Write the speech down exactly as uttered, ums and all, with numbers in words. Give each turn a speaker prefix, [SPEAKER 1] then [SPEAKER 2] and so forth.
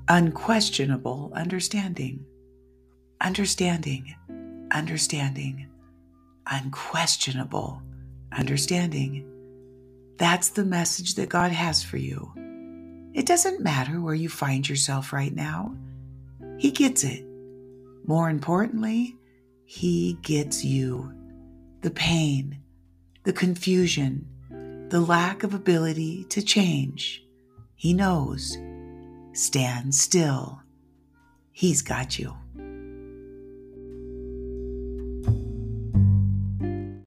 [SPEAKER 1] Unquestionable understanding. Understanding. Understanding. Unquestionable understanding. That's the message that God has for you. It doesn't matter where you find yourself right now. He gets it. More importantly, He gets you. The pain, the confusion, the lack of ability to change. He knows. Stand still. He's got you.